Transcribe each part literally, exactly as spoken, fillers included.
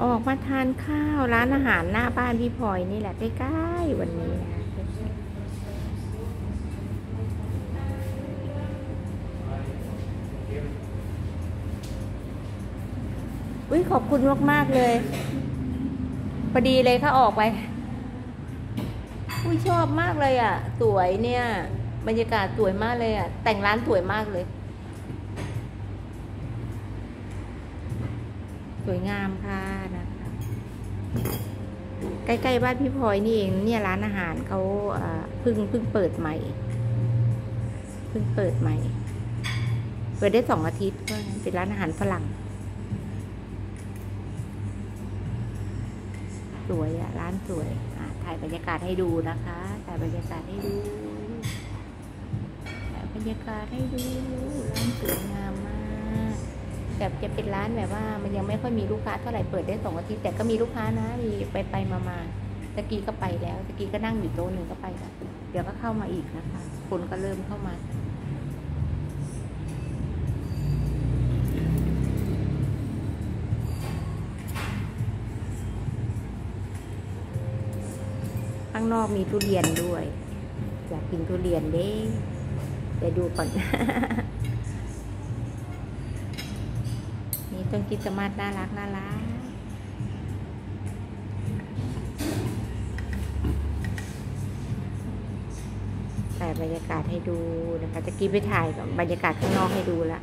ออกมาทานข้าวร้านอาหารหน้าบ้านพี่พลอยนี่แหละใกล้ๆวันนี้นะอุ้ยขอบคุณมากๆเลยพอดีเลยค่ะออกไปอุ้ยชอบมากเลยอ่ะสวยเนี่ยบรรยากาศสวยมากเลยอ่ะแต่งร้านสวยมากเลยสวยงามค่ะนะคะใกล้ๆบ้านพี่พลอยนี่เองเนี่ยร้านอาหารเขาเพิ่งเพิ่งเปิดใหม่เพิ่งเปิดใหม่เปิดได้สองอาทิตย์ก็เป็นร้านอาหารฝรั่งสวยอ่ะร้านสวยอ่ะถ่ายบรรยากาศให้ดูนะคะถ่ายบรรยากาศให้ดูถ่ายบรรยากาศให้ดูร้านสวยงามมากแบบจะเป็นร้านแบบว่ามันยังไม่ค่อยมีลูกค้าเท่าไหร่เปิดได้สองอาทิตย์แต่ก็มีลูกค้านะมีไปไปมามาตะกี้ก็ไปแล้วตะกี้ก็นั่งอยู่โต๊ะหนึ่งก็ไปแล้วเดี๋ยวก็เข้ามาอีกนะคะคนก็เริ่มเข้ามาข้างนอกมีทุเรียนด้วยอยากกินทุเรียนเด้เดี๋ยวดูก่อน นี่ต้นคริสต์มาสน่ารักน่ารักถ่ายบรรยากาศให้ดูนะคะจะกี้ไปถ่ายกับบรรยากาศข้างนอกให้ดูละ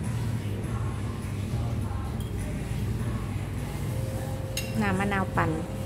น้ำมะนาวปั่น